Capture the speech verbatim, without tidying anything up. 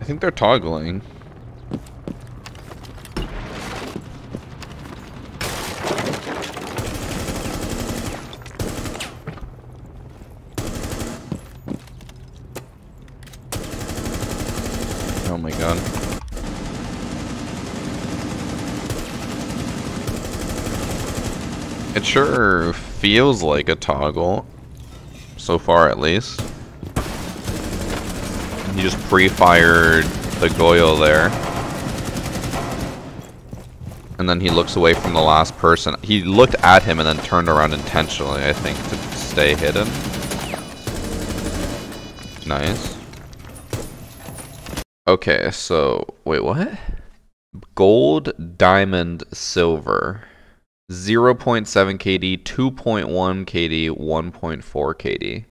think they're toggling. Oh my god. It sure feels like a toggle. So far, at least. He just pre-fired the Goyo there. And then he looks away from the last person. He looked at him and then turned around intentionally, I think, to stay hidden. Nice. Okay, so, wait, what? Gold, diamond, silver. zero point seven K D, two point one K D, one point four K D.